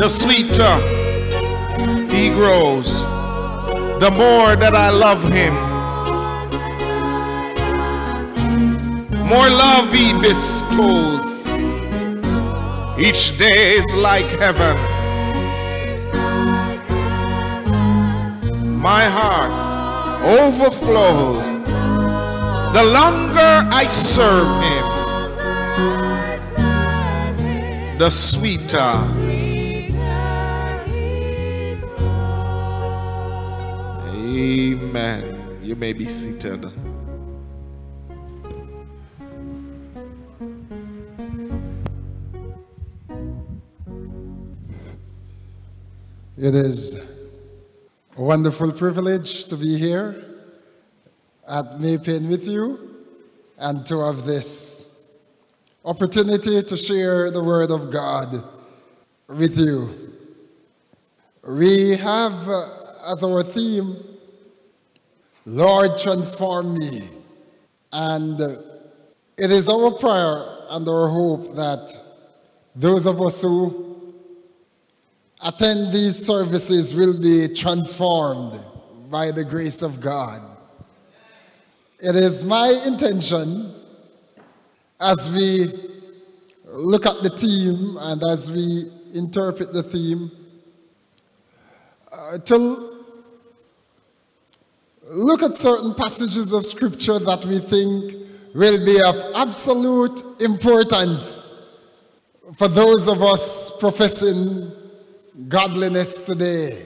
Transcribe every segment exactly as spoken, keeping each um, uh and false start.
the sweeter he grows. The more that I love him, more love he bestows. Each day is like heaven. My heart overflows the longer I serve him, the sweeter. Amen. You may be seated. It is a wonderful privilege to be here at Maypen with you and to have this opportunity to share the Word of God with you. We have uh, as our theme, Lord, transform me. And uh, it is our prayer and our hope that those of us who attend these services will be transformed by the grace of God. It is my intention as we look at the theme and as we interpret the theme uh, to look at certain passages of scripture that we think will be of absolute importance for those of us professing godliness today.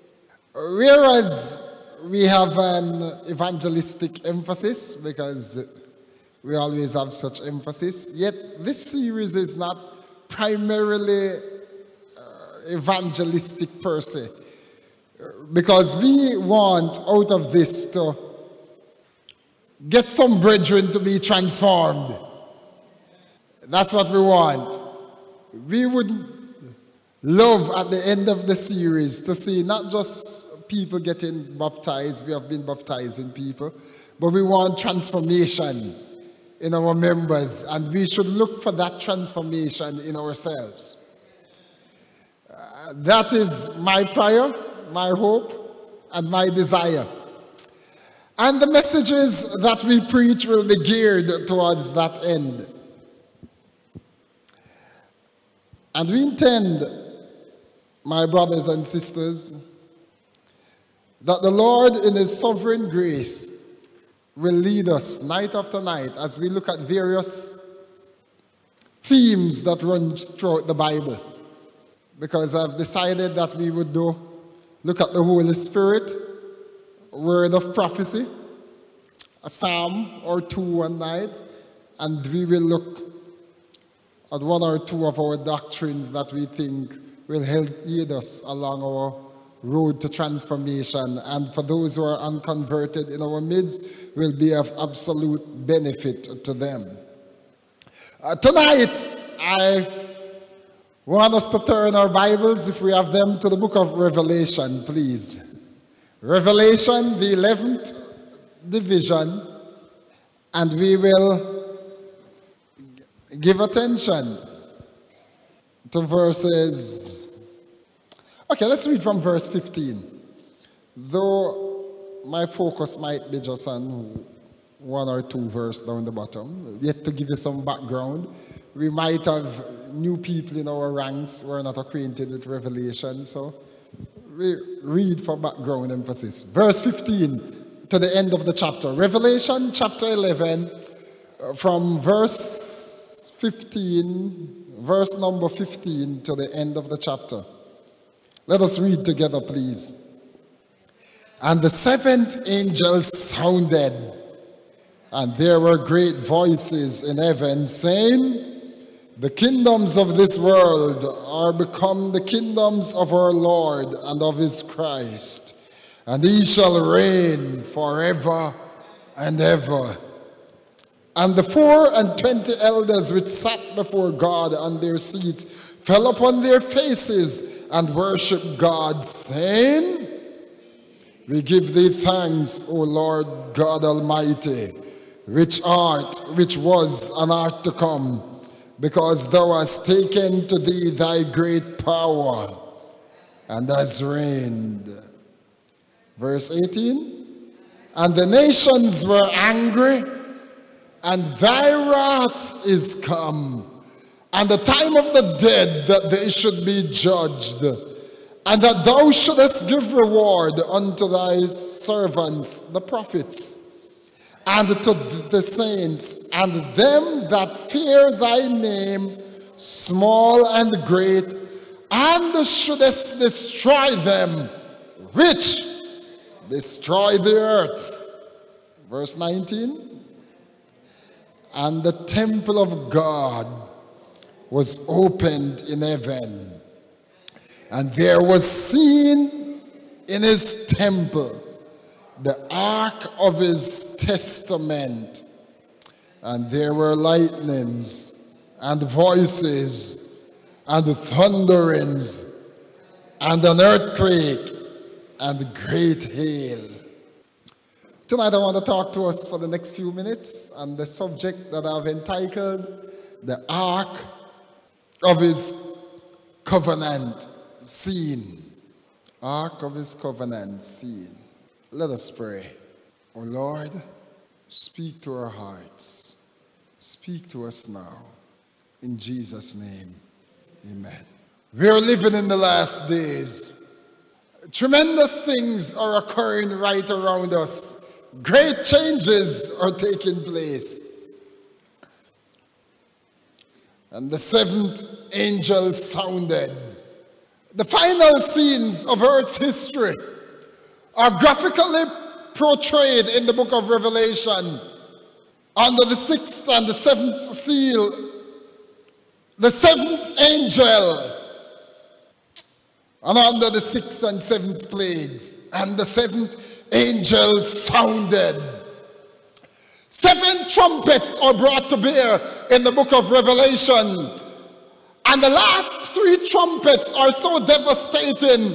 Whereas we have an evangelistic emphasis, because we always have such emphasis, yet this series is not primarily uh, evangelistic per se, because we want out of this to get some brethren to be transformed. That's what we want. We would love at the end of the series to see not just people getting baptized, we have been baptizing people, but we want transformation in our members, and we should look for that transformation in ourselves. Uh, that is my prayer, my hope, and my desire. And the messages that we preach will be geared towards that end. And we intend, my brothers and sisters, that the Lord in his sovereign grace will lead us night after night as we look at various themes that run throughout the Bible. Because I've decided that we would do look at the Holy Spirit, word of prophecy, a psalm or two one night, and we will look at one or two of our doctrines that we think will help aid us along our road to transformation, and for those who are unconverted in our midst will be of absolute benefit to them. Uh, tonight, I want us to turn our Bibles, if we have them, to the book of Revelation, please. Revelation, the eleventh division, and we will give attention to verses. Okay, let's read from verse fifteen. Though my focus might be just on one or two verses down the bottom, yet to give you some background, we might have new people in our ranks who are not acquainted with Revelation, so we read for background emphasis. Verse fifteen to the end of the chapter. Revelation chapter eleven, from verse fifteen, verse number fifteen to the end of the chapter. Let us read together, please. And the seventh angel sounded, and there were great voices in heaven saying, the kingdoms of this world are become the kingdoms of our Lord and of his Christ, and he shall reign forever and ever. And the four and twenty elders which sat before God on their seats fell upon their faces and worshiped God, saying, we give thee thanks, O Lord God Almighty, which art, which was, and art to come, because thou hast taken to thee thy great power, and has reigned. Verse eighteen, and the nations were angry, and thy wrath is come, and the time of the dead that they should be judged, and that thou shouldest give reward unto thy servants, the prophets, and to the saints, and them that fear thy name, small and great, and shouldest destroy them, which destroy the earth. Verse nineteen, and the temple of God was opened in heaven, and there was seen in his temple the ark of his testament, and there were lightnings and voices and thunderings and an earthquake and great hail. Tonight I want to talk to us for the next few minutes on the subject that I've entitled the Ark of his Covenant Seen. Ark of his Covenant Seen. Let us pray. Oh Lord, speak to our hearts. Speak to us now. In Jesus' name, amen. We are living in the last days. Tremendous things are occurring right around us. Great changes are taking place. And the seventh angel sounded. The final scenes of Earth's history are graphically portrayed in the book of Revelation under the sixth and the seventh seal. The seventh angel, and under the sixth and seventh plagues, and the seventh angel sounded. Seven trumpets are brought to bear in the book of Revelation, and the last three trumpets are so devastating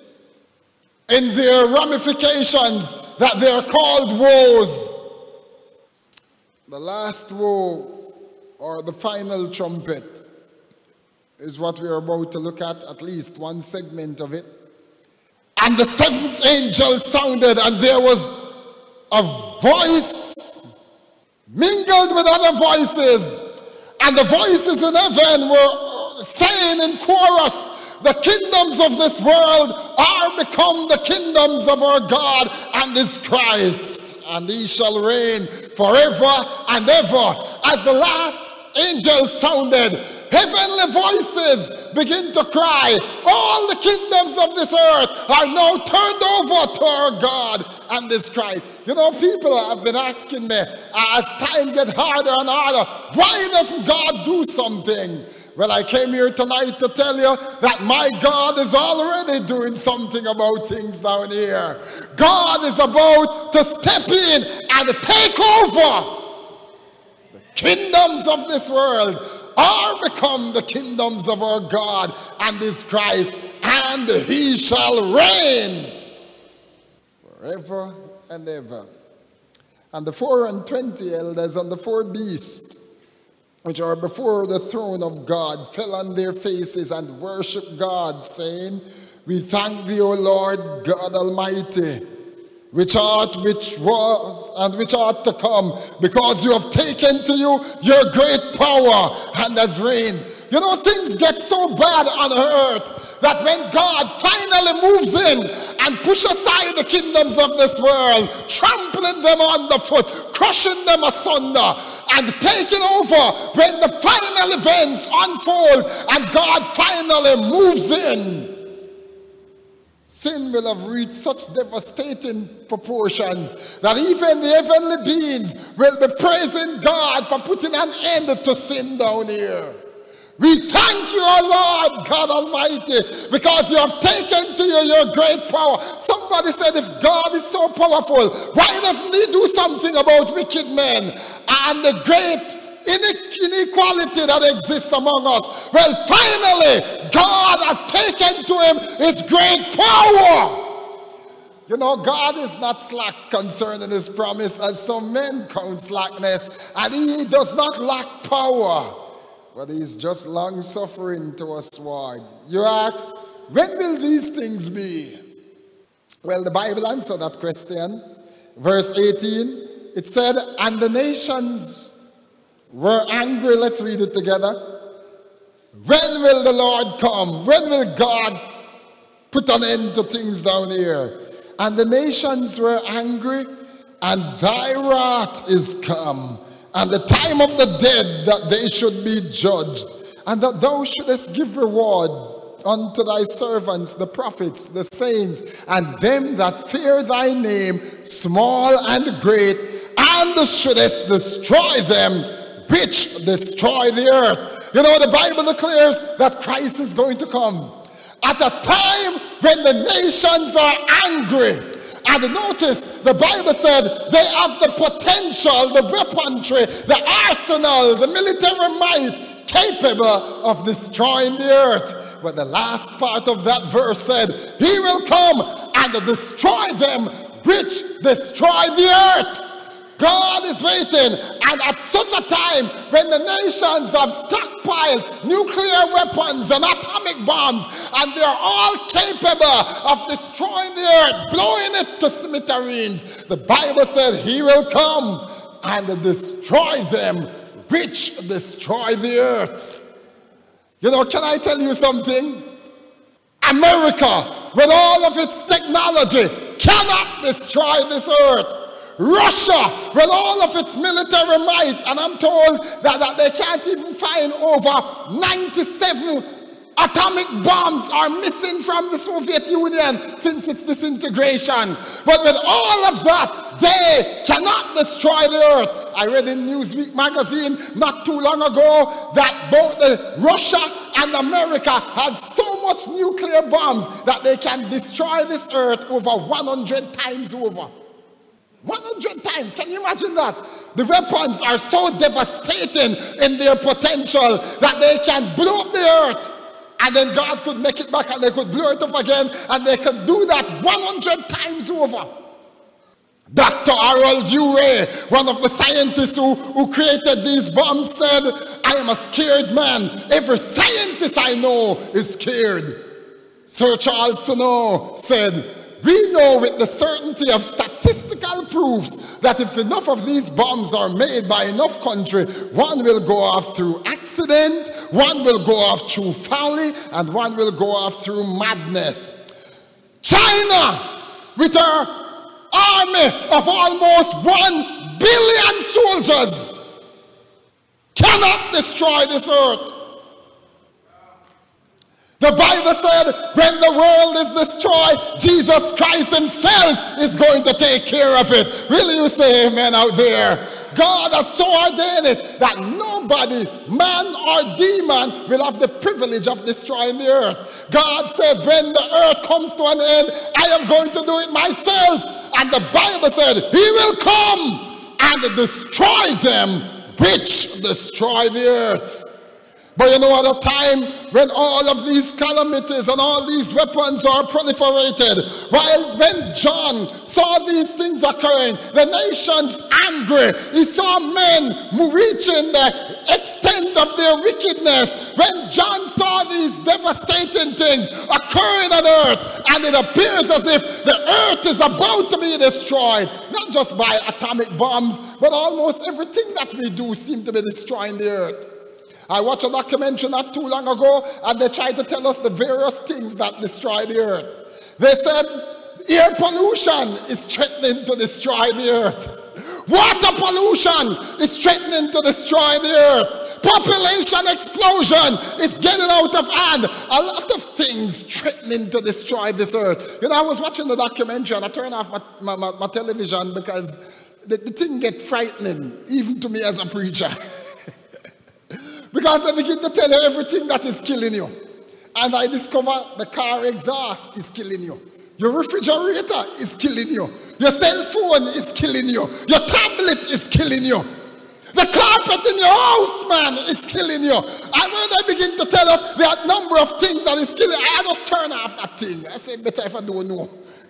in their ramifications that they are called woes. The last woe, or the final trumpet, is what we are about to look at, at least one segment of it. And the seventh angel sounded, and there was a voice mingled with other voices, and the voices in heaven were saying in chorus, the kingdoms of this world are become the kingdoms of our God and his Christ, and he shall reign forever and ever. As the last angel sounded, heavenly voices begin to cry, all the kingdoms of this earth are now turned over to our God and his Christ. You know, people have been asking me, as time gets harder and harder, why doesn't God do something? Well, I came here tonight to tell you that my God is already doing something about things down here. God is about to step in and take over. The kingdoms of this world are become the kingdoms of our God and his Christ, and he shall reign forever and ever. And the four and twenty elders and the four beasts, which are before the throne of God, fell on their faces and worshiped God, saying, we thank thee, O Lord God Almighty, which art, which was, and which art to come, because you have taken to you your great power and has reigned. You know, things get so bad on earth that when God finally moves in and pushes aside the kingdoms of this world, trampling them underfoot, crushing them asunder, and taking over, when the final events unfold and God finally moves in, sin will have reached such devastating proportions that even the heavenly beings will be praising God for putting an end to sin down here. We thank you, O Lord God Almighty, because you have taken to you your great power. Somebody said, if God is so powerful, why doesn't he do something about wicked men and the great inequality that exists among us? Well, finally, God has taken to him his great power. You know, God is not slack concerning his promise, as some men count slackness, and he does not lack power, but he's just long-suffering to us, Lord. You ask, when will these things be? Well, the Bible answered that question. Verse eighteen, it said, and the nations were angry. Let's read it together. When will the Lord come? When will God put an end to things down here? And the nations were angry, and thy wrath is come, and the time of the dead that they should be judged, and that thou shouldest give reward unto thy servants, the prophets, the saints, and them that fear thy name, small and great, and shouldest destroy them which destroy the earth. You know, the Bible declares that Christ is going to come at a time when the nations are angry. And notice, the Bible said they have the potential, the weaponry, the arsenal, the military might capable of destroying the earth. But the last part of that verse said, he will come and destroy them which destroy the earth. God is waiting, and at such a time when the nations have stockpiled nuclear weapons and atomic bombs, and they're all capable of destroying the earth, blowing it to smithereens, the Bible said he will come and destroy them which destroy the earth. You know, can I tell you something? America, with all of its technology, cannot destroy this earth. Russia, with all of its military might, and I'm told that, that they can't even find over ninety-seven atomic bombs are missing from the Soviet Union since its disintegration. But with all of that, they cannot destroy the earth. I read in Newsweek magazine not too long ago that both the Russia and America had so much nuclear bombs that they can destroy this earth over one hundred times over. one hundred times, can you imagine that? The weapons are so devastating in their potential that they can blow up the earth, and then God could make it back and they could blow it up again, and they could do that one hundred times over. Doctor Harold Urey, one of the scientists who, who created these bombs, said, I am a scared man. Every scientist I know is scared. Sir Charles Snow said, we know with the certainty of statistical proofs that if enough of these bombs are made by enough country, one will go off through accident, one will go off through folly, and one will go off through madness. China, with her army of almost one billion soldiers, cannot destroy this earth. The Bible said when the world is destroyed, Jesus Christ himself is going to take care of it. Will you say amen out there? God has so ordained it that nobody, man or demon, will have the privilege of destroying the earth. God said when the earth comes to an end, I am going to do it myself. And the Bible said he will come and destroy them which destroy the earth. But you know, at a time when all of these calamities and all these weapons are proliferated, while when John saw these things occurring, the nations angry, he saw men reaching the extent of their wickedness. When John saw these devastating things occurring on earth, and it appears as if the earth is about to be destroyed, not just by atomic bombs, but almost everything that we do seems to be destroying the earth. I watched a documentary not too long ago, and they tried to tell us the various things that destroy the earth. They said air pollution is threatening to destroy the earth. Water pollution is threatening to destroy the earth. Population explosion is getting out of hand. A lot of things threatening to destroy this earth. You know, I was watching the documentary and I turned off my, my, my, my television because the, the thing get frightening, even to me as a preacher. Because they begin to tell you everything that is killing you. And I discover the car exhaust is killing you. Your refrigerator is killing you. Your cell phone is killing you. Your tablet is killing you. The carpet in your house, man, is killing you. And when they begin to tell us there are a number of things that is killing, I just turn off that thing. I say, better if I don't know.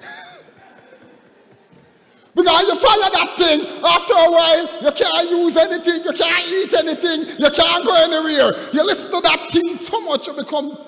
Because you follow that thing, after a while, you can't use anything, you can't eat anything, you can't go anywhere. You listen to that thing so much, you become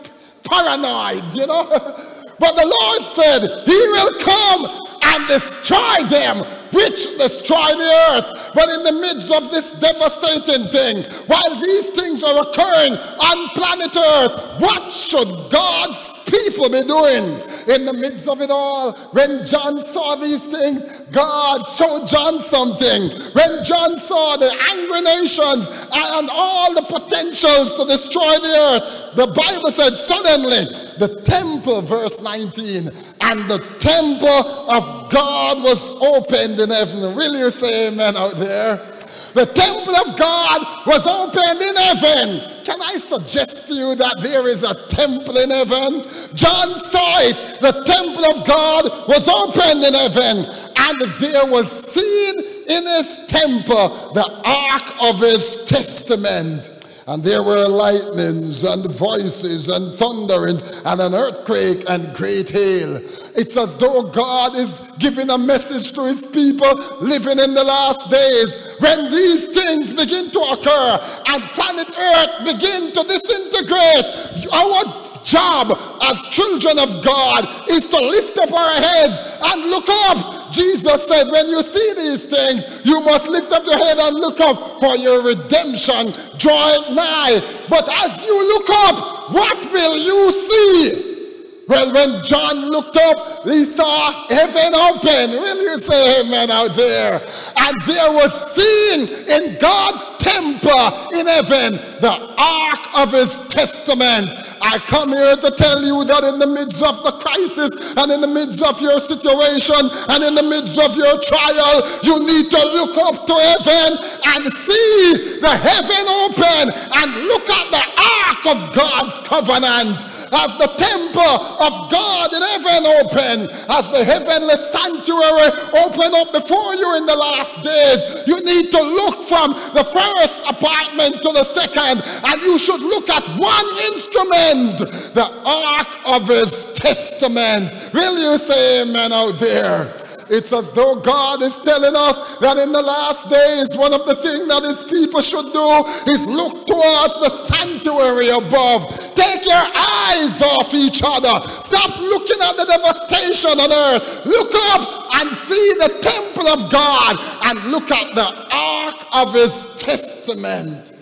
paranoid, you know. But the Lord said, he will come and destroy them, which destroy the earth. But in the midst of this devastating thing, while these things are occurring on planet earth, what should God's people be doing? In the midst of it all, when John saw these things, God showed John something. When John saw the angry nations and all the potentials to destroy the earth, the Bible said suddenly the temple, verse nineteen, and the temple of God was opened in heaven. Will you say amen out there? The temple of God was opened in heaven. Can I suggest to you that there is a temple in heaven? John saw it. The temple of God was opened in heaven, and there was seen in his temple the ark of his testament. And there were lightnings and voices and thunderings and an earthquake and great hail. It's as though God is giving a message to his people living in the last days. When these things begin to occur and planet Earth begin to disintegrate, our job as children of God is to lift up our heads and look up. Jesus said, when you see these things, you must lift up your head and look up, for your redemption draweth nigh. But as you look up, what will you see? Well, when John looked up, he saw heaven open. Will you say amen out there? And there was seen in God's temple in heaven the ark of his testament. I come here to tell you that in the midst of the crisis and in the midst of your situation and in the midst of your trial, you need to look up to heaven and see the heaven open and look at the ark of God's covenant. As the temple of God in heaven open, as the heavenly sanctuary open up before you in the last days, you need to look from the first apartment to the second, and you should look at one instrument, the ark of his testament. Will you say amen out there? It's as though God is telling us that in the last days, one of the things that his people should do is look towards the sanctuary above. Take your eyes off each other. Stop looking at the devastation on earth. Look up and see the temple of God and look at the ark of his testament.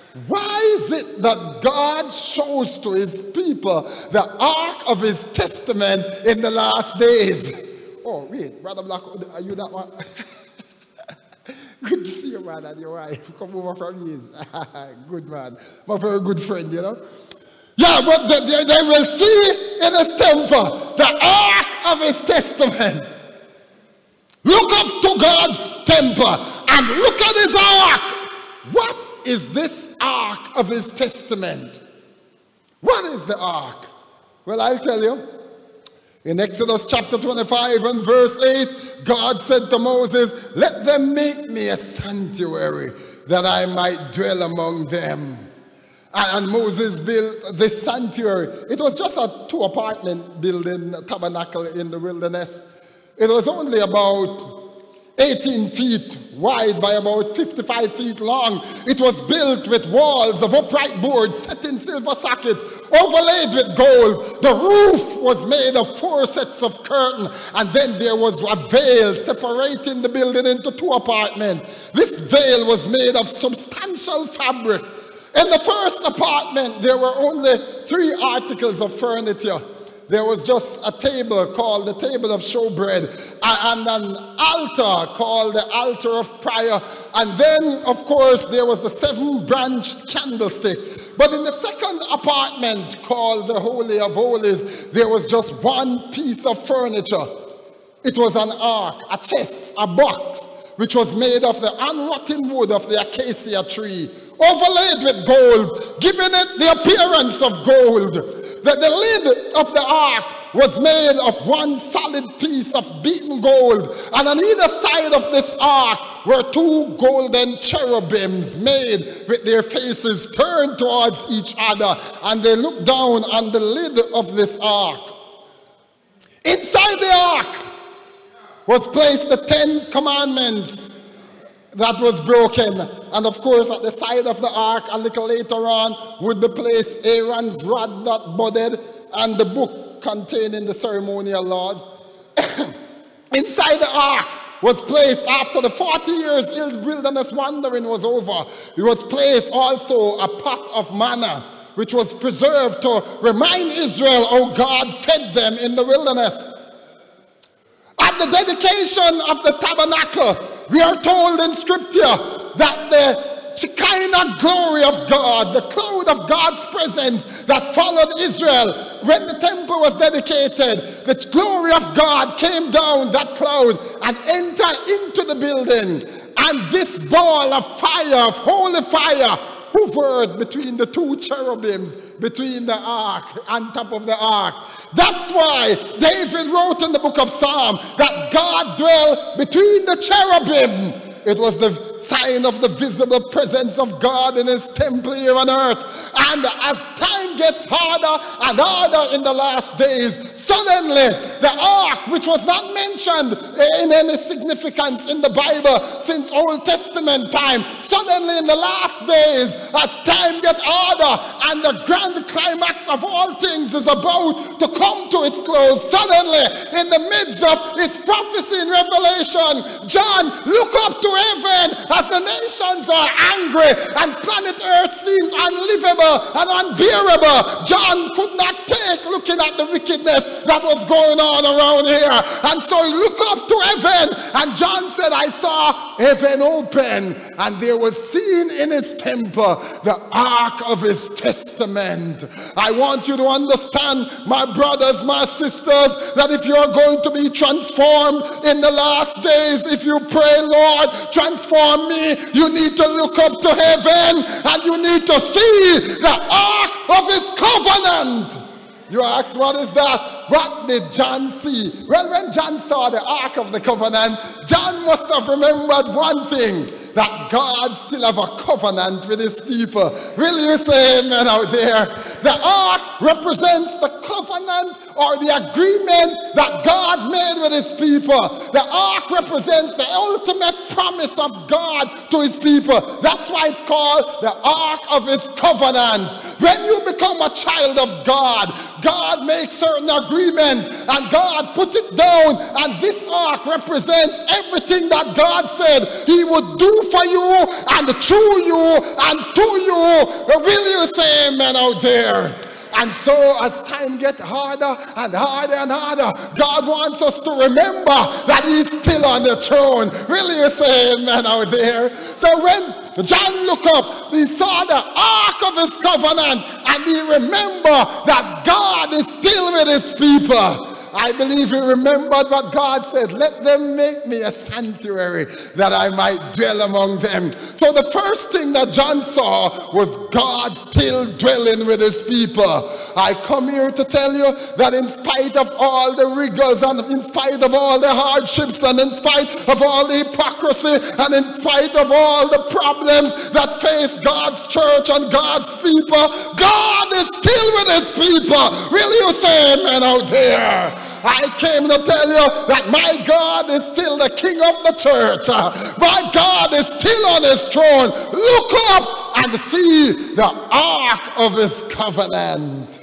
Why is it that God shows to his people the ark of his testament in the last days? Oh, wait, Brother Black, are you that one? Good to see you, man, and your wife. Come over from years. Good, man. My very good friend, you know. Yeah, but they, they, they will see in his temple the ark of his testament. Look up to God's temple and look at his ark. What is this ark of his testament? What is the ark? Well, I'll tell you. In Exodus chapter twenty-five and verse eight, God said to Moses, let them make me a sanctuary that I might dwell among them. And Moses built this sanctuary. It was just a two-apartment building, a tabernacle in the wilderness. It was only about eighteen feet wide by about fifty-five feet long. It was built with walls of upright boards set in silver sockets, overlaid with gold. The roof was made of four sets of curtain, and then there was a veil separating the building into two apartments. This veil was made of substantial fabric. In the first apartment, there were only three articles of furniture. There was just a table called the table of showbread, and an altar called the altar of prayer. And then, of course, there was the seven-branched candlestick. But in the second apartment, called the Holy of Holies, there was just one piece of furniture. It was an ark, a chest, a box, which was made of the unrotting wood of the acacia tree, overlaid with gold, giving it the appearance of gold. That the lid of the ark was made of one solid piece of beaten gold, and on either side of this ark were two golden cherubims made with their faces turned towards each other, and they looked down on the lid of this ark. Inside the ark was placed the Ten Commandments, that was broken. And of course, at the side of the ark, a little later on, would be placed Aaron's rod that budded and the book containing the ceremonial laws. Inside the ark was placed, after the forty years wilderness wandering was over, it was placed also a pot of manna, which was preserved to remind Israel how God fed them in the wilderness. At the dedication of the tabernacle, we are told in scripture that the Shekinah glory of God, the cloud of God's presence that followed Israel when the temple was dedicated, the glory of God came down that cloud and entered into the building. And this ball of fire, of holy fire, hovered between the two cherubims, between the ark, on top of the ark. That's why David wrote in the book of Psalm that God dwelt between the cherubim. It was the sign of the visible presence of God in his temple here on earth. And as time gets harder and harder in the last days, suddenly the ark, which was not mentioned in any significance in the Bible since Old Testament time, suddenly in the last days, as time gets harder and the grand climax of all things is about to come to its close, suddenly in the midst of his prophecy in Revelation, John look up to heaven as the nations are angry and planet earth seems unlivable and unbearable. John could not take looking at the wickedness that was going on around here, and so he looked up to heaven, and John said, I saw heaven open, and there was seen in his temple the ark of his testament. I want you to understand, my brothers, my sisters, that if you're going to be transformed in the last days, if you pray, Lord, transform me, you need to look up to heaven and you need to see the ark of his covenant. You ask, what is that? What did John see? Well, when John saw the ark of the covenant, John must have remembered one thing, that God still have a covenant with his people. Will you say amen out there? The ark represents the covenant or the agreement that God made with his people. The ark represents the ultimate promise of God to his people. That's why it's called the ark of his covenant. When you become a child of God, God makes certain agreement and God put it down, and this ark represents everything that God said he would do for you and through you and to you. Will you say amen out there? And so as time gets harder and harder and harder, God wants us to remember that he's still on the throne. Will you say amen out there? So when John looked up, he saw the ark of his covenant, and he remembered that God is still with his people. I believe he remembered what God said, let them make me a sanctuary that I might dwell among them. So the first thing that John saw was God still dwelling with his people. I come here to tell you that in spite of all the rigors and in spite of all the hardships and in spite of all the hypocrisy and in spite of all the problems that face God's church and God's people, God is still with his people. Will you say amen out there? I came to tell you that my God is still the king of the church. My God is still on his throne. Look up and see the ark of his covenant.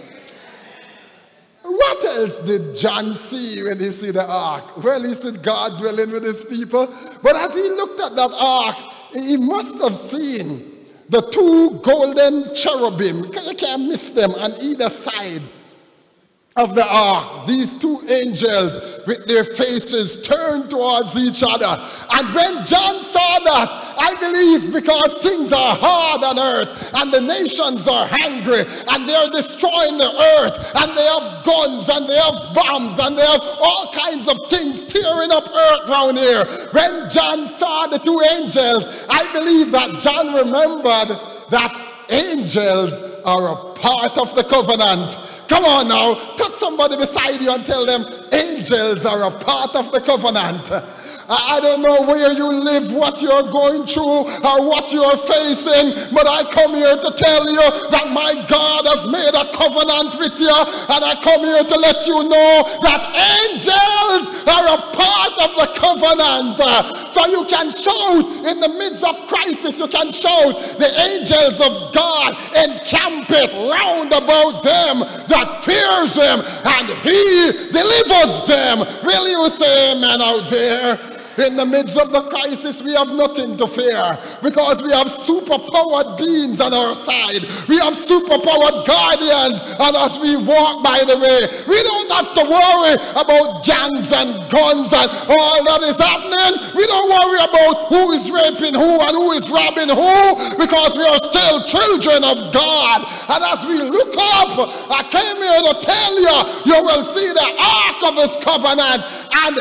What else did John see when he see the ark? Well, he said God dwelling with his people. But as he looked at that ark, he must have seen the two golden cherubim. You can't miss them on either side of the ark, these two angels with their faces turned towards each other. And when John saw that, I believe because things are hard on earth and the nations are hungry and they're destroying the earth and they have guns and they have bombs and they have all kinds of things tearing up earth around here. When John saw the two angels, I believe that John remembered that angels are a part of the covenant. Come on now, touch somebody beside you and tell them angels are a part of the covenant. I don't know where you live, what you're going through, or what you're facing, but I come here to tell you that my God has made a covenant with you, and I come here to let you know that angels are a part of the covenant. So you can shout in the midst of crisis, you can shout, the angels of God encamp it round about them that fears them, and he delivers them. Will you say amen out there? In the midst of the crisis, we have nothing to fear because we have superpowered beings on our side. We have superpowered guardians, and as we walk by the way, we don't have to worry about gangs and guns and all that is happening. We don't worry about who is raping who and who is robbing who, because we are still children of God. And as we look up, I came here to tell you, you will see the Ark of his covenant, and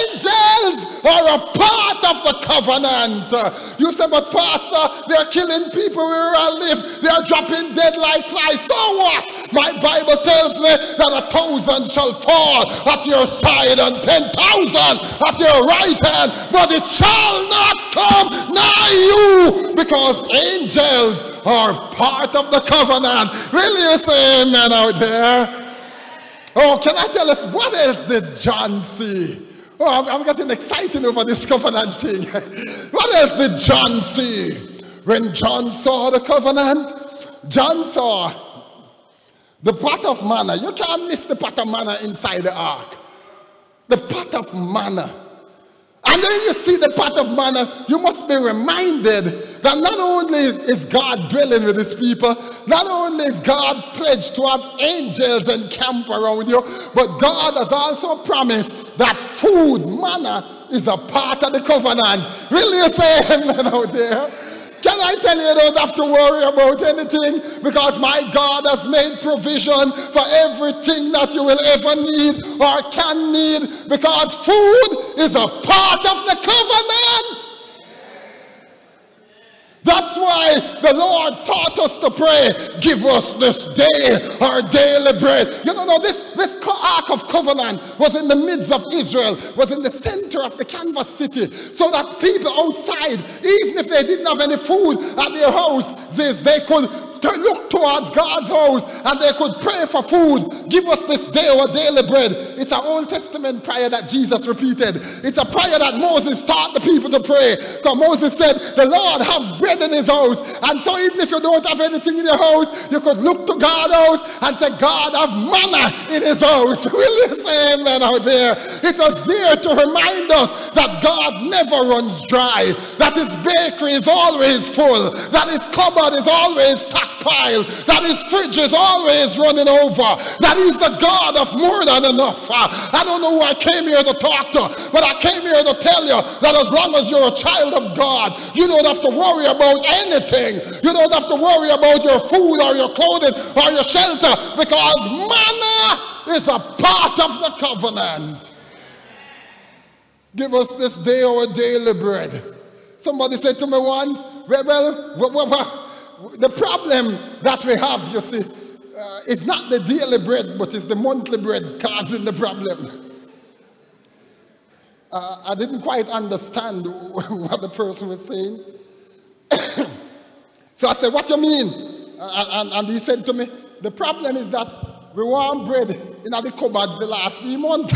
angels are a part of the covenant. You say, but pastor, they're killing people where I live. They're dropping dead like flies. So what? My Bible tells me that a thousand shall fall at your side and ten thousand at your right hand, but it shall not come nigh you, because angels are part of the covenant. Really, you say amen out there? Oh, can I tell us what else did John see? Oh, I'm, I'm getting excited over this covenant thing. What else did John see? When John saw the covenant, John saw the pot of manna. You can't miss the pot of manna inside the ark. The pot of manna. And then you see the pot of manna, you must be reminded that not only is God dwelling with his people, not only is God pledged to have angels encamp around you, but God has also promised that food, manna, is a part of the covenant. Will you say amen out there? Can I tell you, you don't have to worry about anything, because my God has made provision for everything that you will ever need or can need, because food is a part of the covenant. That's why the Lord taught us to pray, give us this day our daily bread. You know, no, this, this Ark of Covenant was in the midst of Israel, was in the center of the canvas city, so that people outside, even if they didn't have any food at their house, this, they could to look towards God's house and they could pray for food. Give us this day our daily bread. It's an Old Testament prayer that Jesus repeated. It's a prayer that Moses taught the people to pray, because Moses said the Lord have bread in his house. And so even if you don't have anything in your house, you could look to God's house and say, God have manna in his house. Will you say amen out there? It was there to remind us that God never runs dry, that his bakery is always full, that his cupboard is always stocked, pile, that his fridge is always running over, that he's the God of more than enough. Uh, I don't know who I came here to talk to, but I came here to tell you that as long as you're a child of God, you don't have to worry about anything. You don't have to worry about your food or your clothing or your shelter, because manna is a part of the covenant. Give us this day our daily bread. Somebody said to me once, well, well, well, well the problem that we have, you see, uh, is not the daily bread, but it's the monthly bread causing the problem. Uh, I didn't quite understand what the person was saying. So I said, what do you mean? Uh, and, and he said to me, the problem is that we want bread in the cupboard the last few months.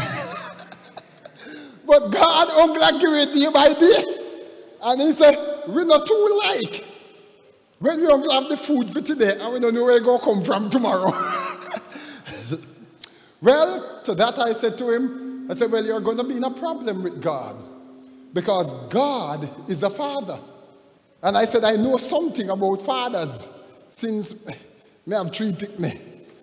But God only give it day by day. And he said, we're not too like. When we don't have the food for today, and we don't know where it's going to come from tomorrow. Well, to that I said to him, I said, well, you're going to be in a problem with God, because God is a father. And I said, I know something about fathers, since me have three pick me.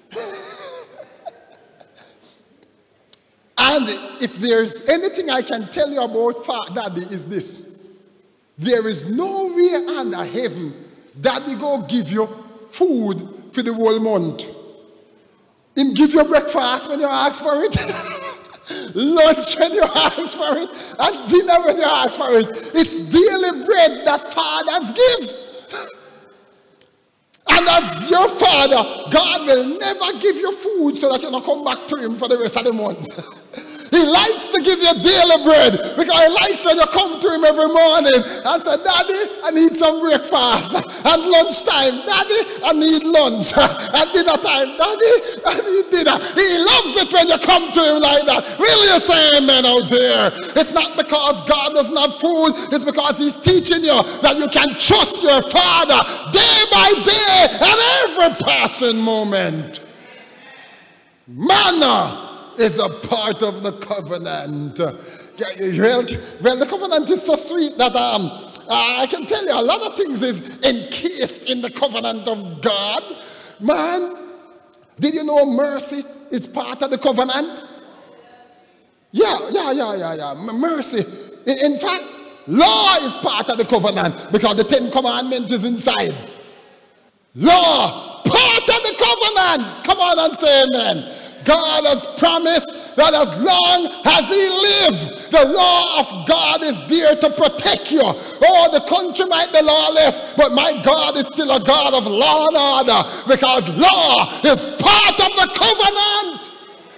And if there's anything I can tell you about Daddy is this: there is no way under heaven Daddy go give you food for the whole month. Him give you breakfast when you ask for it, lunch when you ask for it, and dinner when you ask for it. It's daily bread that fathers give. And as your father, God will never give you food so that you don't come back to him for the rest of the month. He likes to give you daily bread because he likes when you come to him every morning and say, Daddy, I need some breakfast. And lunchtime, Daddy, I need lunch. And dinner time, Daddy, I need dinner. He loves it when you come to him like that. Really, you say amen out there. It's not because God doesn't have food. It's because he's teaching you that you can trust your Father day by day and every passing moment. Manna is a part of the covenant. Well, well, the covenant is so sweet that um, I can tell you a lot of things is encased in the covenant of God. Man, did you know mercy is part of the covenant? Yeah, yeah, yeah, yeah, yeah. Mercy. In, in fact, law is part of the covenant because the Ten Commandments is inside. Law, part of the covenant. Come on and say amen. God has promised that as long as he lives, the law of God is there to protect you. Oh, the country might be lawless, but my God is still a God of law and order because law is part of the covenant.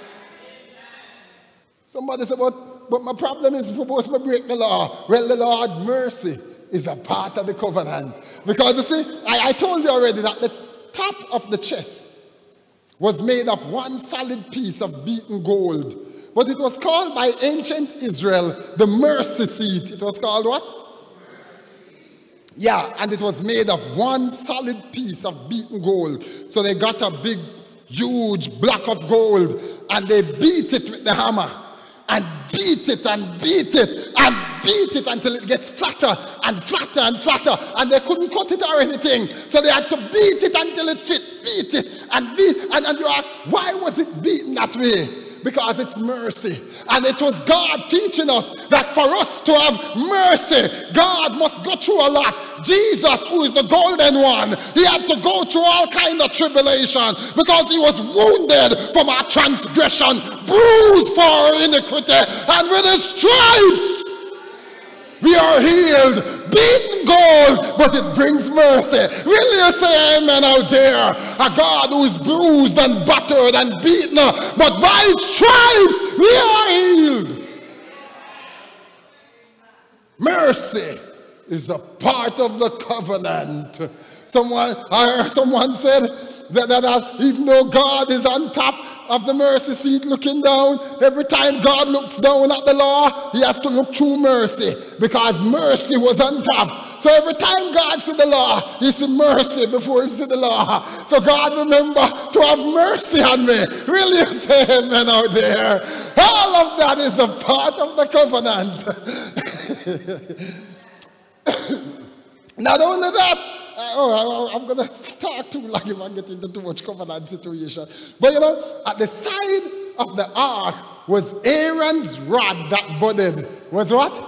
Somebody said, but, but my problem is supposed to break the law. Well, the Lord's mercy is a part of the covenant. Because you see, I, I told you already that the top of the chest was made of one solid piece of beaten gold. But it was called by ancient Israel the mercy seat. It was called what? Yeah, and it was made of one solid piece of beaten gold. So they got a big, huge block of gold and they beat it with the hammer. And beat it and beat it and beat it until it gets flatter and flatter and flatter. And they couldn't cut it or anything. So they had to beat it until it fit. Beat it and beat. And, and you ask, why was it beaten that way? Because it's mercy. And it was God teaching us that for us to have mercy, God must go through a lot. Jesus, who is the golden one, he had to go through all kind of tribulation because he was wounded from our transgression, bruised for our iniquity, and with his stripes we are healed. Beaten gold, but it brings mercy. Really, you say amen out there? A God who is bruised and battered and beaten, but by his stripes we are healed. Mercy is a part of the covenant. Someone, I heard someone said that, that, that even though God is on top of the mercy seat looking down, every time God looks down at the law, he has to look through mercy because mercy was on top. So every time God see the law, he see mercy before he see the law. So God, remember to have mercy on me. Really, you say amen out there? All of that is a part of the covenant. Not only that, oh, I'm going to talk too long if I get into too much covenant situation. But you know, at the side of the ark was Aaron's rod that budded. Was what?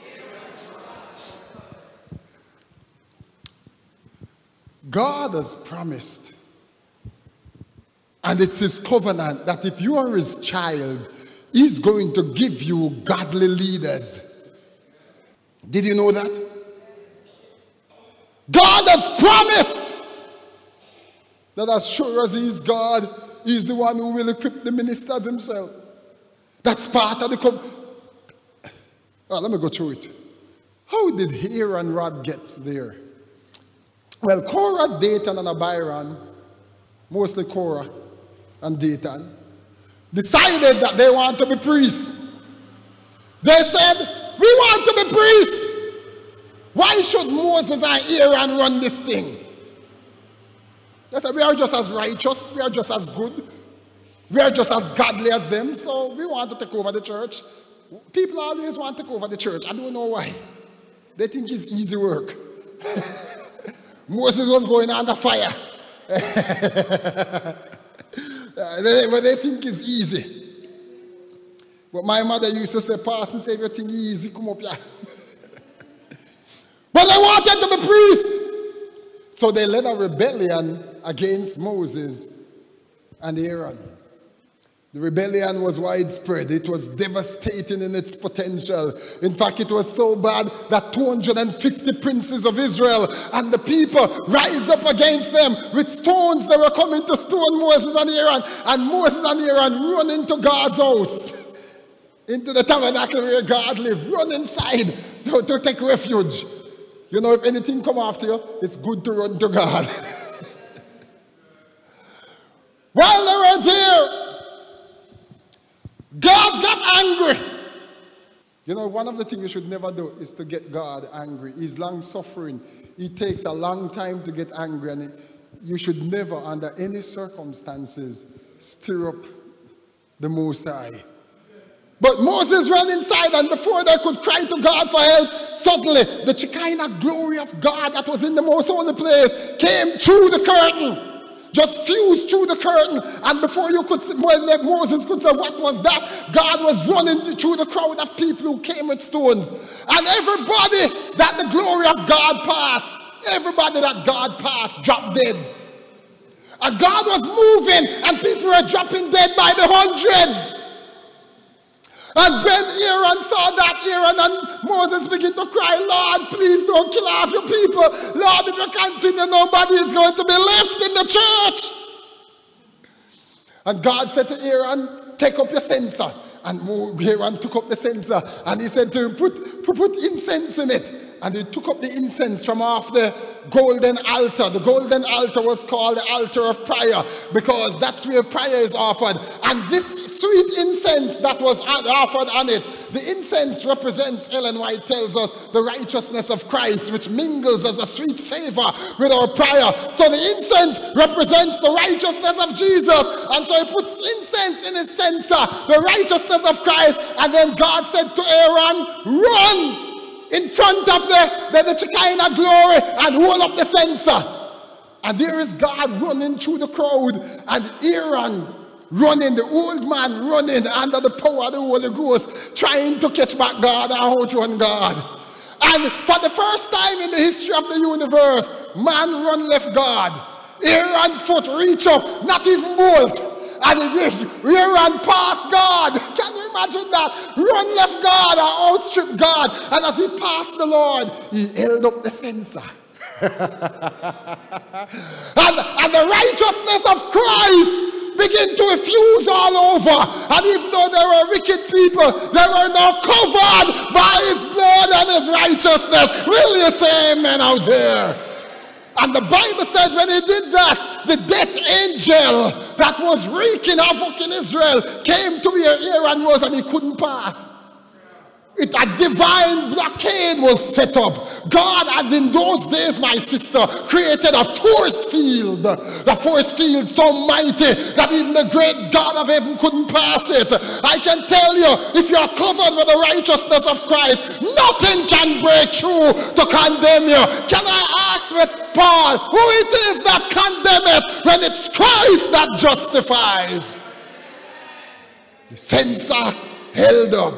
God has promised, and it's his covenant, that if you are his child, he's going to give you godly leaders. Did you know that? God has promised that as sure as he is God, he is the one who will equip the ministers himself. That's part of the covenant. Oh, let me go through it. How did Aaron rod get there? Well, Korah, Dathan, and Abiram, mostly Korah and Dathan, decided that they want to be priests. They said, we want to be priests. Why should Moses and Aaron run this thing? They said, we are just as righteous, we are just as good, we are just as godly as them, so we want to take over the church. People always want to take over the church. I don't know why. They think it's easy work. Moses was going under fire. they, but they think it's easy. But my mother used to say, Pastor, say everything easy, come up here. But they wanted to be priests. So they led a rebellion against Moses and Aaron. The rebellion was widespread. It was devastating in its potential. In fact, it was so bad that two hundred fifty princes of Israel and the people rise up against them with stones. They were coming to stone Moses and Aaron. And Moses and Aaron run into God's house. into the tabernacle where God lived. Run inside to, to take refuge. You know, if anything come after you, it's good to run to God. While they were there, God got angry. You know, one of the things you should never do is to get God angry. He's long-suffering. It takes a long time to get angry, and it, you should never, under any circumstances, stir up the Most High. But Moses ran inside, and before they could cry to God for help, suddenly the Shekinah glory of God that was in the most holy place came through the curtain. Just fused through the curtain, and before you could see, Moses could say, what was that? God was running through the crowd of people who came with stones. And everybody that the glory of God passed, everybody that God passed dropped dead. And God was moving, and people were dropping dead by the hundreds. And when Aaron saw that, Aaron and Moses began to cry, Lord, please don't kill off your people. Lord, if you continue, nobody is going to be left in the church. And God said to Aaron, take up your censer. And Aaron took up the censer, and he said to him, put, put, put incense in it. And he took up the incense from off the golden altar. The golden altar was called the altar of prayer, because that's where prayer is offered. And this sweet incense that was offered on it, the incense represents, Ellen White tells us, the righteousness of Christ, which mingles as a sweet savor with our prayer. So the incense represents the righteousness of Jesus. And so he puts incense in his censer, the righteousness of Christ. And then God said to Aaron, run in front of the, the, the Shekinah glory and hold up the censer. And there is God running through the crowd, and Aaron running, the old man running under the power of the Holy Ghost, trying to catch back God and outrun God. And for the first time in the history of the universe, man run left God. Aaron's foot reach up, not even bolt. And he ran past God. Can you imagine that? Run left God and outstrip God. And as he passed the Lord, he held up the censer. and, and the righteousness of Christ began to effuse all over. And even though there were wicked people, they were now covered by his blood and his righteousness. Will you say amen out there? And the Bible said when he did that, the death angel that was wreaking havoc in Israel came to where Aaron was, and he couldn't pass. It, a divine blockade was set up. God had in those days, my sister, created a force field. The force field so mighty that even the great God of heaven couldn't pass it. I can tell you, if you're covered with the righteousness of Christ, nothing can break through to condemn you. Can I ask with Paul, who it is that condemneth when it's Christ that justifies? The censer held up.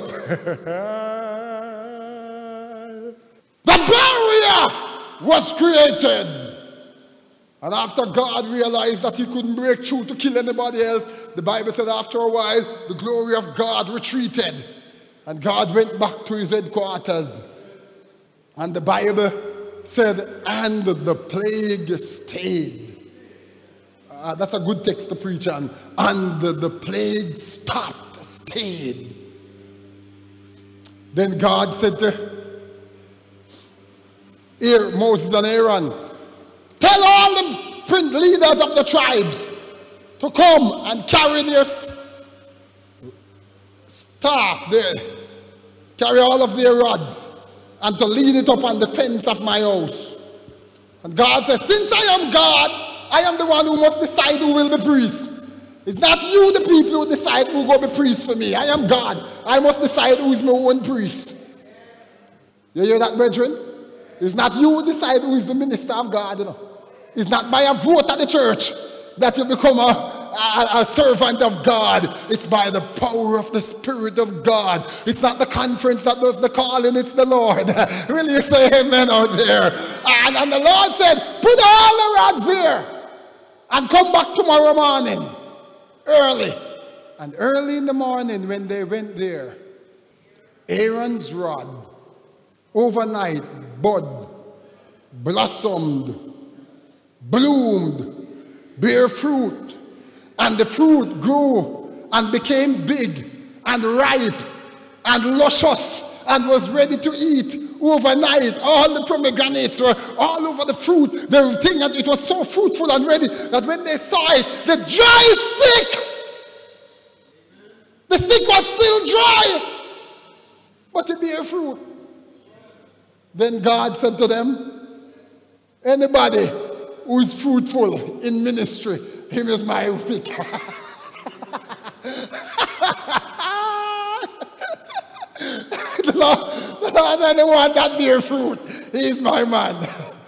The barrier was created. And after God realized that he couldn't break through to kill anybody else, the Bible said after a while, the glory of God retreated. And God went back to his headquarters. And the Bible said, and the plague stayed. Uh, that's a good text to preach on. And the, the plague stopped, stayed. Then God said to Moses and Aaron, tell all the leaders of the tribes to come and carry their staff, their, carry all of their rods, and to lead it up on the fence of my house. And God says, since I am God, I am the one who must decide who will be priest. It's not you, the people, who decide who will be priest for me. I am God. I must decide who is my own priest. You hear that, brethren? It's not you who decide who is the minister of God. You know. It's not by a vote at the church that you become a, a, a servant of God. It's by the power of the Spirit of God. It's not the conference that does the calling, it's the Lord. Will you say amen out there? And, and the Lord said, put all the rods here and come back tomorrow morning. Early. And early in the morning when they went there, Aaron's rod overnight bud, blossomed, bloomed, bare fruit, and the fruit grew and became big and ripe and luscious and was ready to eat overnight. All the pomegranates were all over the fruit. The thing that it was so fruitful and ready that when they saw it, the dry stick, the stick was still dry, but it bare fruit. Then God said to them, anybody who is fruitful in ministry, him is my pick. The Lord, the Lord said, the one that bear fruit, he is my man.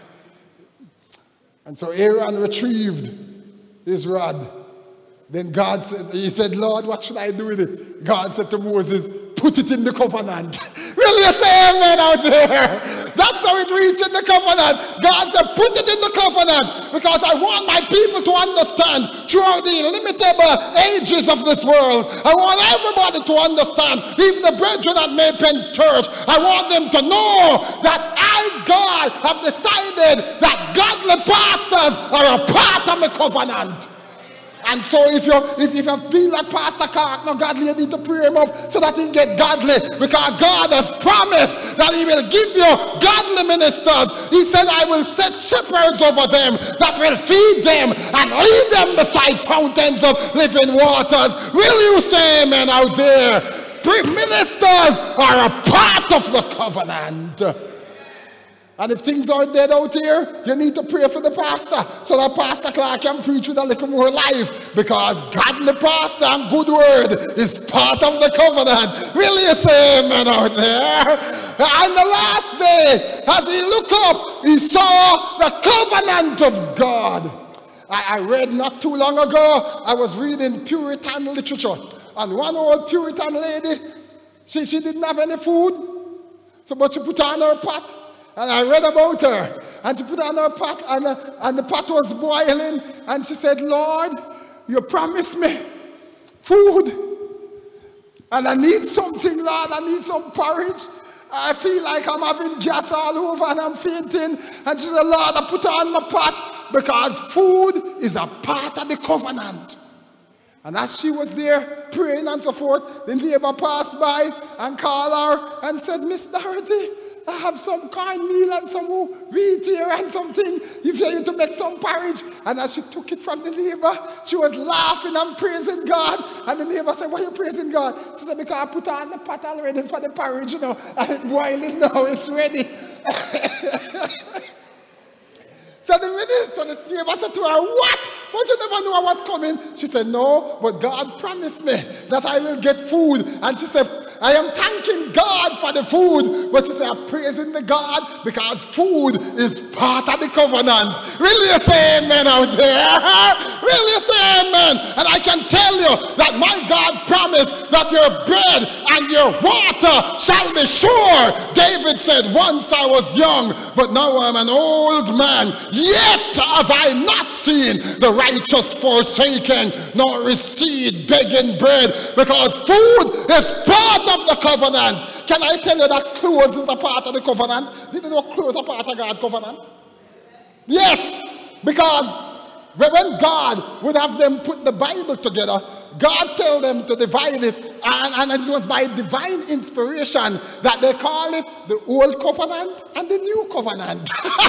And so Aaron retrieved his rod. Then God said, he said, Lord, what should I do with it? God said to Moses, put it in the covenant. Will you say amen out there? That's how it reached in the covenant. God said, put it in the covenant because I want my people to understand throughout the illimitable ages of this world. I want everybody to understand, even the brethren at Maypen Church, I want them to know that I, God, have decided that godly pastors are a part of the covenant. And so if you if, if you feel like Pastor Clark not godly, you need to pray him up so that he get godly. Because God has promised that he will give you godly ministers. He said, I will set shepherds over them that will feed them and lead them beside fountains of living waters. Will you say amen out there? Ministers are a part of the covenant. And if things are dead out here, you need to pray for the pastor so that Pastor Clark can preach with a little more life, because godly pastor and good word is part of the covenant. Will you say amen out there? And the last day, as he looked up, he saw the covenant of God. I, I read not too long ago, I was reading Puritan literature, and one old Puritan lady, she, she didn't have any food, so but she put on her pot. And I read about her, and she put on her pot, and, uh, and the pot was boiling, and she said, Lord, you promised me food, and I need something, Lord, I need some porridge. I feel like I'm having gas all over, and I'm fainting. And she said, Lord, I put on my pot, because food is a part of the covenant. And as she was there praying and so forth, the neighbor passed by and called her and said, Miss Dorothy, I have some cornmeal and some wheat here and something. If you need to make some porridge. And as she took it from the neighbor, she was laughing and praising God. And the neighbor said, why are you praising God? She said, because I put on the pot already for the porridge, you know, and it's boiling now, it's ready. So the minister, the neighbor said to her, what? But you never knew I was coming. She said, no, but God promised me that I will get food. And she said, I am thanking God for the food. But she said, I'm praising the God because food is part of the covenant. Really say amen out there? Really say amen? And I can tell you that my God promised that your bread and your water shall be sure. David said, once I was young, but now I'm an old man. Yet have I not seen the righteous forsaken, nor his seed begging bread, because food is part of the covenant. Can I tell you that clothes is a part of the covenant? Did you know clothes are part of God's covenant? Yes, because when God would have them put the Bible together, God told them to divide it, and, and it was by divine inspiration that they call it the Old Covenant and the New Covenant.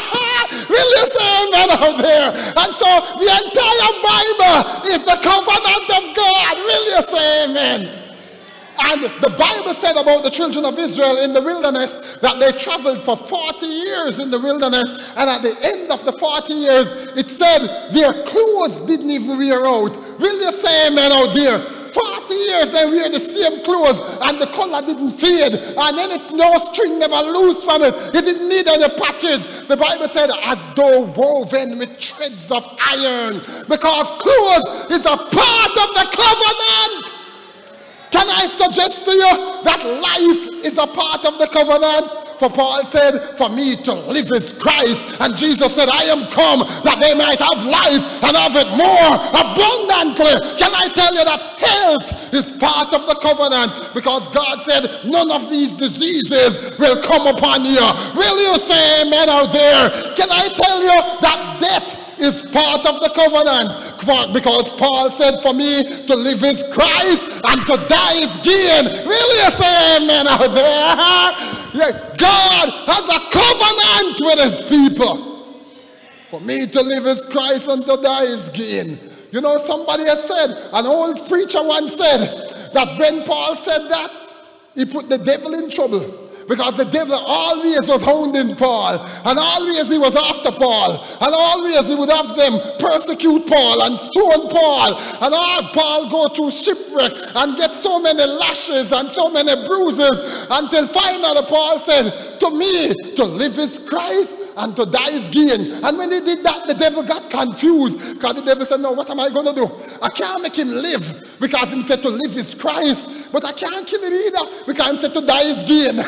Really say amen out there? And so the entire Bible is the covenant of God. Really say amen? And the Bible said about the children of Israel in the wilderness that they traveled for forty years in the wilderness, and at the end of the forty years, it said their clothes didn't even wear out. Will you say amen out there? forty years they wear the same clothes, and the color didn't fade, and then it, no string never loose from it. It didn't need any patches. The Bible said, as though woven with threads of iron, because clothes is a part of the covenant. Can I suggest to you that life is a part of the covenant? For Paul said, for me to live is Christ. And Jesus said, I am come that they might have life and have it more abundantly. Can I tell you that health is part of the covenant? Because God said, none of these diseases will come upon you. Will you say amen out there? Can I tell you that death is part of the covenant. For, because Paul said, for me to live is Christ and to die is gain. Really, you say amen out there? Yeah, God has a covenant with his people. For me to live is Christ and to die is gain. You know, somebody has said, an old preacher once said, that when Paul said that, he put the devil in trouble. Because the devil always was hounding Paul. And always he was after Paul. And always he would have them persecute Paul and stone Paul. And all Paul go through shipwreck and get so many lashes and so many bruises. Until finally Paul said, to me, to live is Christ and to die is gain. And when he did that, the devil got confused. Because the devil said, no, what am I going to do? I can't make him live. Because he said to live is Christ. But I can't kill him either. Because he said to die is gain.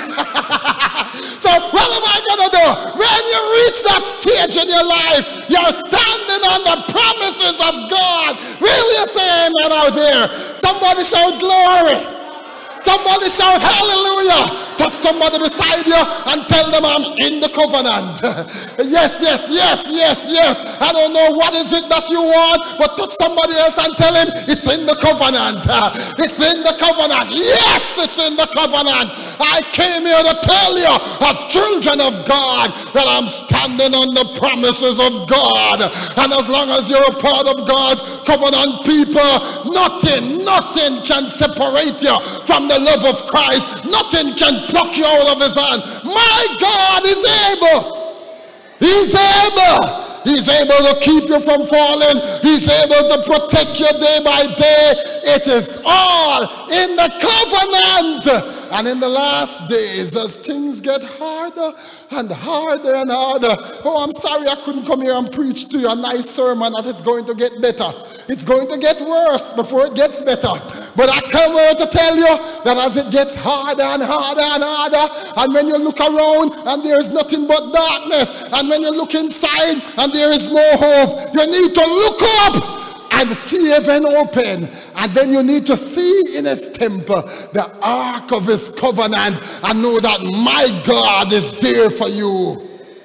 So what am I going to do? When you reach that stage in your life, you're standing on the promises of God. Really say amen out there. Somebody shout glory. Somebody shout hallelujah. Touch somebody beside you and tell them I'm in the covenant. Yes, yes, yes, yes, yes. I don't know what is it that you want, but touch somebody else and tell him it's in the covenant. It's in the covenant. Yes, it's in the covenant. I came here to tell you as children of God that I'm standing on the promises of God. And as long as you're a part of God's covenant people, nothing, nothing can separate you from the love of Christ. Nothing can pluck you out of his hand. My God is able. He's able. He's able to keep you from falling. He's able to protect you day by day. It is all in the covenant. And in the last days, as things get harder and harder and harder, oh, I'm sorry I couldn't come here and preach to you a nice sermon that it's going to get better. It's going to get worse before it gets better. But I come here to tell you that as it gets harder and harder and harder, and when you look around and there is nothing but darkness, and when you look inside and there is no hope, you need to look up and see heaven open. And then you need to see in his temple the ark of his covenant and know that my God is there for you.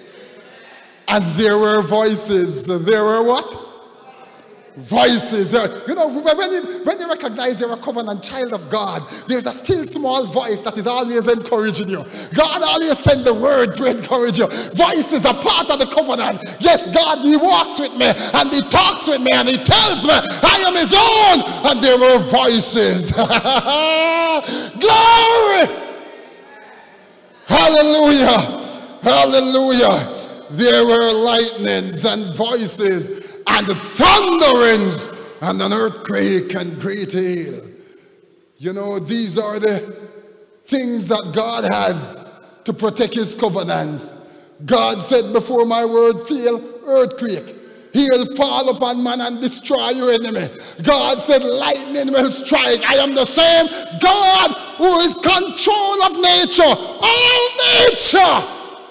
And there were voices. There were what? Voices. You know, when you, when you recognize you're a covenant child of God, there's a still small voice that is always encouraging you. God always sends the word to encourage you. Voices are part of the covenant. Yes, God, he walks with me and he talks with me and he tells me I am his own. And there were voices. Glory. Hallelujah. Hallelujah. There were lightnings and voices and thunderings and an earthquake and great hail. You know, these are the things that God has to protect his covenants. God said, before my word fail, earthquake. He'll fall upon man and destroy your enemy. God said, lightning will strike. I am the same God who is control of nature. All nature,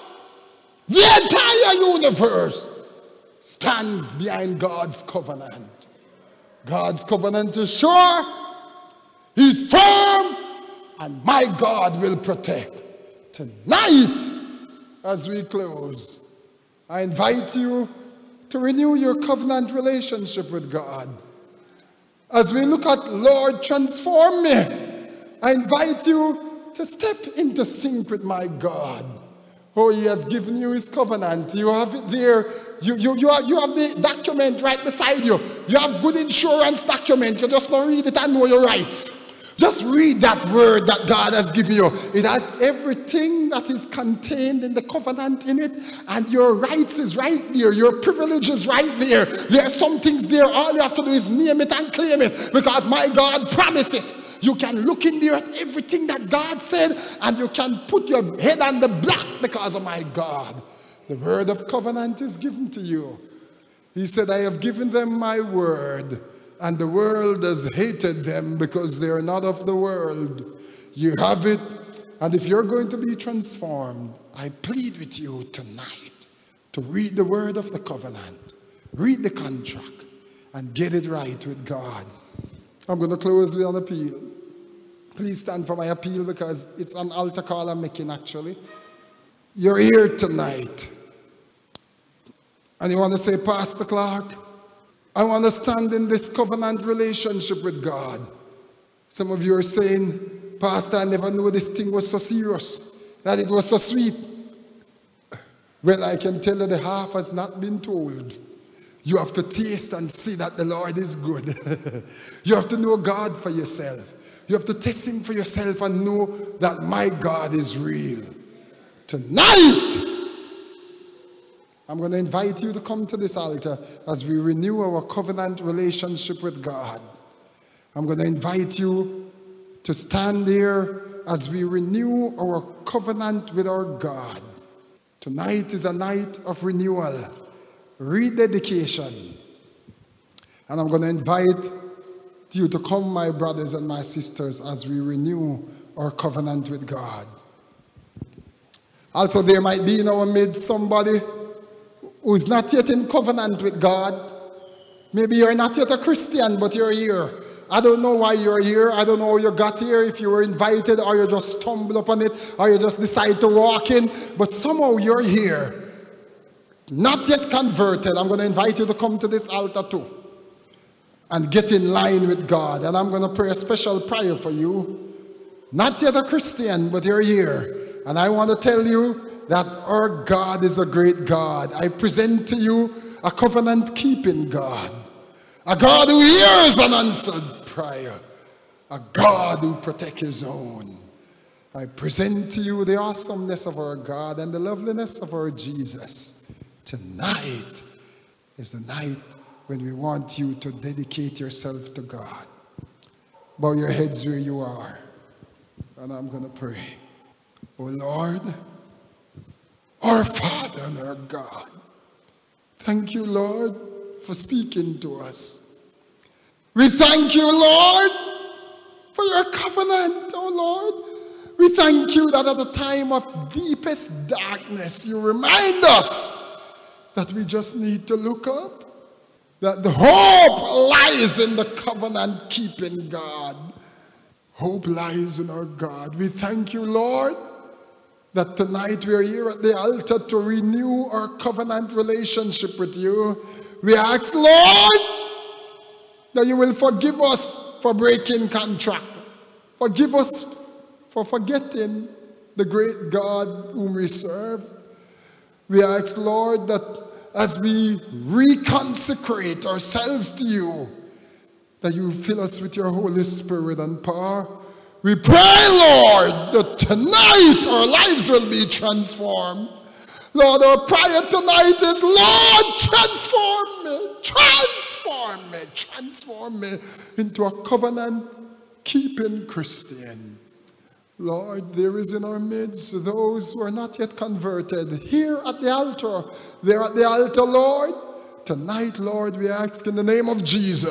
the entire universe, stands behind God's covenant. God's covenant is sure, he's firm, and my God will protect. Tonight, as we close, I invite you to renew your covenant relationship with God. As we look at Lord, transform me, I invite you to step into sync with my God. Oh, he has given you his covenant. You have it there. You, you, you, have, you have the document right beside you. You have good insurance document. You just don't read it and know your rights. Just read that word that God has given you. It has everything that is contained in the covenant in it. And your rights is right there. Your privilege is right there. There are some things there. All you have to do is name it and claim it. Because my God promised it. You can look in there at everything that God said, and you can put your head on the block because of my God. The word of covenant is given to you. He said, I have given them my word, and the world has hated them because they are not of the world. You have it, and if you're going to be transformed, I plead with you tonight to read the word of the covenant, read the contract, and get it right with God. I'm going to close with an appeal. Please stand for my appeal because it's an altar call I'm making actually. You're here tonight. And you want to say, Pastor Clark, I want to stand in this covenant relationship with God. Some of you are saying, Pastor, I never knew this thing was so serious, that it was so sweet. Well, I can tell you the half has not been told. You have to taste and see that the Lord is good. You have to know God for yourself. You have to test him for yourself and know that my God is real. Tonight, I'm going to invite you to come to this altar as we renew our covenant relationship with God. I'm going to invite you to stand there as we renew our covenant with our God. Tonight is a night of renewal, rededication. And I'm going to invite you to come, my brothers and my sisters, as we renew our covenant with God. Also, there might be in our midst somebody who is not yet in covenant with God. Maybe you're not yet a Christian, but you're here. I don't know why you're here. I don't know how you got here, if you were invited or you just stumbled upon it or you just decided to walk in. But somehow you're here, not yet converted. I'm going to invite you to come to this altar too and get in line with God. And I'm going to pray a special prayer for you. Not yet a Christian, but you're here. And I want to tell you that our God is a great God. I present to you a covenant-keeping God. A God who hears an answered prayer. A God who protects his own. I present to you the awesomeness of our God and the loveliness of our Jesus. Tonight is the night when we want you to dedicate yourself to God. Bow your heads where you are. And I'm going to pray. Oh Lord, our Father and our God, thank you, Lord, for speaking to us. We thank you, Lord, for your covenant, oh Lord. We thank you that at the time of deepest darkness, you remind us that we just need to look up, that the hope lies in the covenant-keeping God. Hope lies in our God. We thank you, Lord, that tonight we are here at the altar to renew our covenant relationship with you. We ask, Lord, that you will forgive us for breaking contract. Forgive us for forgetting the great God whom we serve. We ask, Lord, that as we reconsecrate ourselves to you, that you fill us with your Holy Spirit and power. We pray, Lord, that tonight our lives will be transformed. Lord, our prayer tonight is, Lord, transform me, transform me, transform me into a covenant-keeping Christian. Lord, there is in our midst those who are not yet converted. Here at the altar, they're at the altar, Lord. Tonight, Lord, we ask in the name of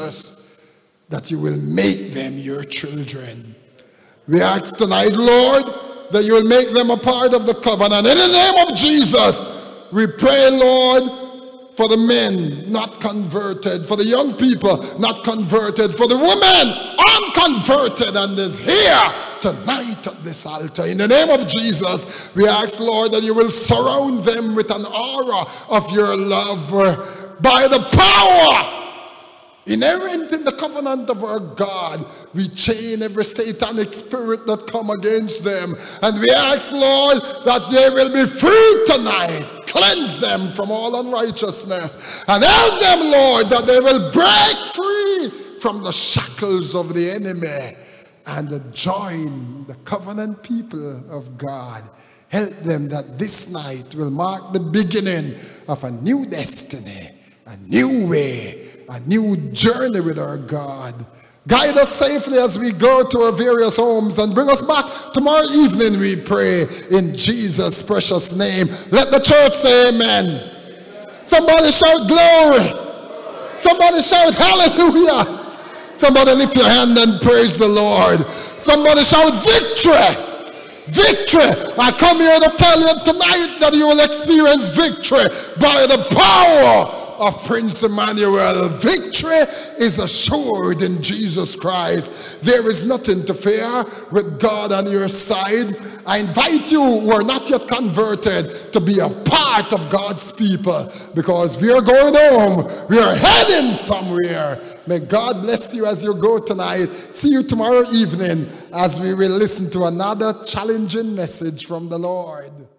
Jesus that you will make them your children. We ask tonight, Lord, that you will make them a part of the covenant. In the name of Jesus, we pray, Lord, for the men not converted, for the young people not converted, for the women unconverted and is here tonight at this altar. In the name of Jesus, we ask, Lord, that you will surround them with an aura of your love by the power inherent in the covenant of our God. We chain every satanic spirit that come against them. And we ask, Lord, that they will be free tonight. Cleanse them from all unrighteousness. And help them, Lord, that they will break free from the shackles of the enemy and join the covenant people of God. Help them that this night will mark the beginning of a new destiny, a new way, a new journey with our God. Guide us safely as we go to our various homes and bring us back tomorrow evening, we pray, in Jesus' precious name. Let the church say amen. Amen. Somebody shout glory. Glory. Somebody shout hallelujah. Somebody lift your hand and praise the Lord. Somebody shout victory. Victory. I come here to tell you tonight that you will experience victory by the power of Prince Emmanuel. Victory is assured in Jesus Christ. There is nothing to fear with God on your side. I invite you who are not yet converted to be a part of God's people, because we are going home. We are heading somewhere. May God bless you as you go tonight. See you tomorrow evening as we will listen to another challenging message from the Lord.